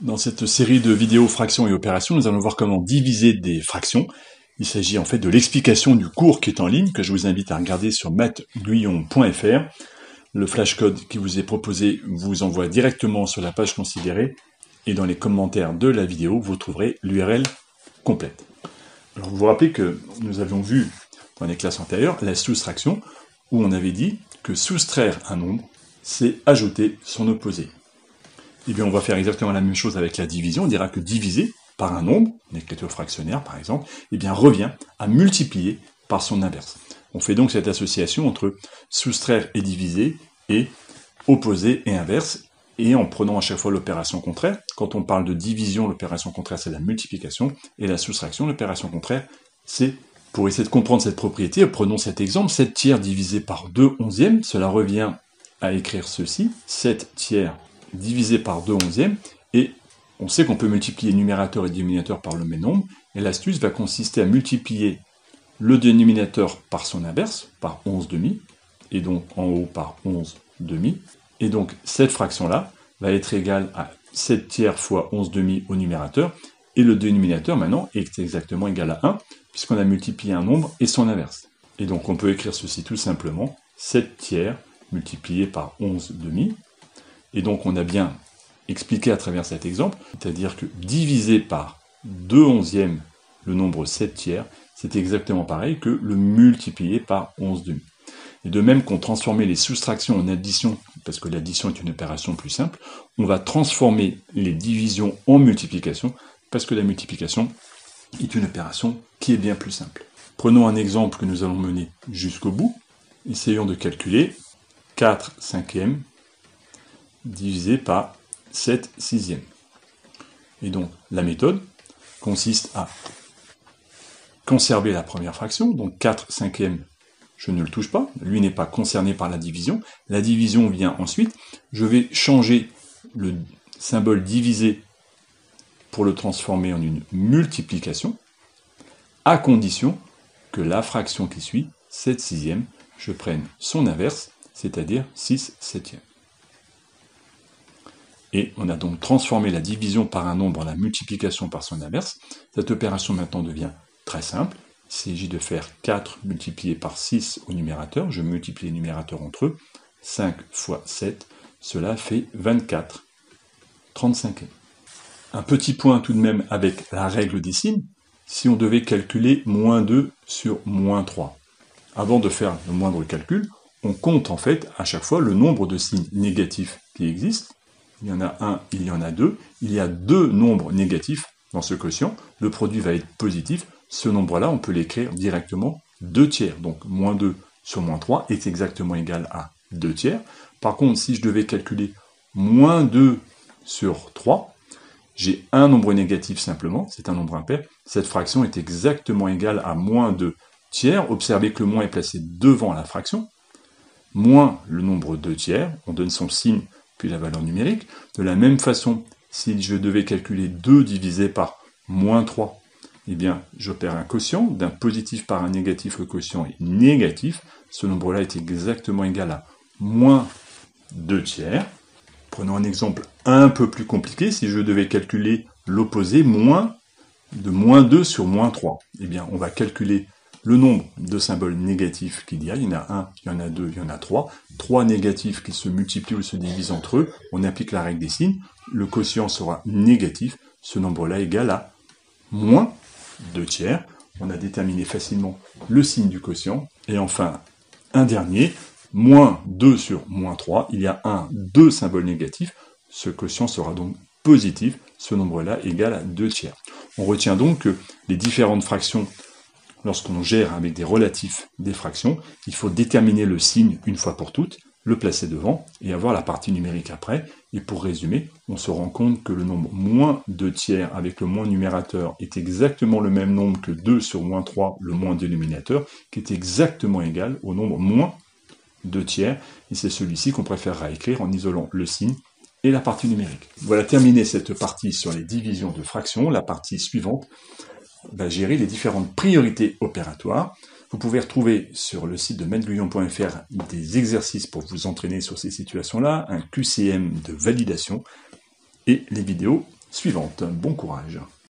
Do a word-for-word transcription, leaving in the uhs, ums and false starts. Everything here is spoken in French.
Dans cette série de vidéos fractions et opérations, nous allons voir comment diviser des fractions. Il s'agit en fait de l'explication du cours qui est en ligne, que je vous invite à regarder sur maths guyon point f r. Le flashcode qui vous est proposé vous envoie directement sur la page considérée, et dans les commentaires de la vidéo, vous trouverez l'U R L complète. Alors vous vous rappelez que nous avions vu dans les classes antérieures la soustraction, où on avait dit que soustraire un nombre, c'est ajouter son opposé. Eh bien, on va faire exactement la même chose avec la division. On dira que diviser par un nombre, une écriture fractionnaire par exemple, eh bien, revient à multiplier par son inverse. On fait donc cette association entre soustraire et diviser, et opposé et inverse, et en prenant à chaque fois l'opération contraire. Quand on parle de division, l'opération contraire, c'est la multiplication, et la soustraction, l'opération contraire, c'est, pour essayer de comprendre cette propriété, prenons cet exemple, sept tiers divisé par deux onzièmes, cela revient à écrire ceci, sept tiers divisé par deux onzièmes, et on sait qu'on peut multiplier numérateur et dénominateur par le même nombre, et l'astuce va consister à multiplier le dénominateur par son inverse, par onze demi, et donc en haut par onze demi, et donc cette fraction-là va être égale à sept tiers fois onze demi au numérateur, et le dénominateur maintenant est exactement égal à un, puisqu'on a multiplié un nombre et son inverse. Et donc on peut écrire ceci tout simplement, sept tiers multiplié par onze demi, et donc on a bien expliqué à travers cet exemple, c'est-à-dire que diviser par deux onzièmes le nombre sept tiers, c'est exactement pareil que le multiplier par onze demi. Et de même qu'on transformait les soustractions en addition, parce que l'addition est une opération plus simple, on va transformer les divisions en multiplication, parce que la multiplication est une opération qui est bien plus simple. Prenons un exemple que nous allons mener jusqu'au bout. Essayons de calculer quatre cinquièmes divisé par sept sixièmes. Et donc, la méthode consiste à conserver la première fraction, donc quatre cinquièmes, je ne le touche pas, lui n'est pas concerné par la division. La division vient ensuite, je vais changer le symbole divisé pour le transformer en une multiplication, à condition que la fraction qui suit, sept sixièmes, je prenne son inverse, c'est-à-dire six septièmes. Et on a donc transformé la division par un nombre en la multiplication par son inverse. Cette opération maintenant devient très simple. Il s'agit de faire quatre multiplié par six au numérateur. Je multiplie les numérateurs entre eux. cinq fois sept, cela fait vingt-quatre trente-cinquièmes. Un petit point tout de même avec la règle des signes. Si on devait calculer moins deux sur moins trois, avant de faire le moindre calcul, on compte en fait à chaque fois le nombre de signes négatifs qui existent. Il y en a un, il y en a deux. Il y a deux nombres négatifs dans ce quotient. Le produit va être positif. Ce nombre-là, on peut l'écrire directement deux tiers. Donc, moins deux sur moins trois est exactement égal à deux tiers. Par contre, si je devais calculer moins deux sur trois, j'ai un nombre négatif simplement, c'est un nombre impair. Cette fraction est exactement égale à moins deux tiers. Observez que le moins est placé devant la fraction. Moins le nombre deux tiers, on donne son signe puis la valeur numérique. De la même façon, si je devais calculer deux divisé par moins trois, eh bien, j'opère un quotient, d'un positif par un négatif, le quotient est négatif. Ce nombre-là est exactement égal à moins deux tiers. Prenons un exemple un peu plus compliqué, si je devais calculer l'opposé, moins de moins deux sur moins trois, eh bien, on va calculer le nombre de symboles négatifs qu'il y a, il y en a un, il y en a deux, il y en a trois, trois négatifs qui se multiplient ou se divisent entre eux, on applique la règle des signes, le quotient sera négatif, ce nombre-là égal à moins deux tiers, on a déterminé facilement le signe du quotient, et enfin, un dernier, moins deux sur moins trois, il y a un, deux symboles négatifs, ce quotient sera donc positif, ce nombre-là égal à deux tiers. On retient donc que les différentes fractions, lorsqu'on gère avec des relatifs des fractions, il faut déterminer le signe une fois pour toutes, le placer devant, et avoir la partie numérique après. Et pour résumer, on se rend compte que le nombre moins deux tiers avec le moins numérateur est exactement le même nombre que deux sur moins trois, le moins dénominateur, qui est exactement égal au nombre moins deux tiers, et c'est celui-ci qu'on préférera écrire en isolant le signe et la partie numérique. Voilà terminé cette partie sur les divisions de fractions. La partie suivante va gérer les différentes priorités opératoires. Vous pouvez retrouver sur le site de maths guyon point f r des exercices pour vous entraîner sur ces situations-là, un Q C M de validation et les vidéos suivante. Bon courage.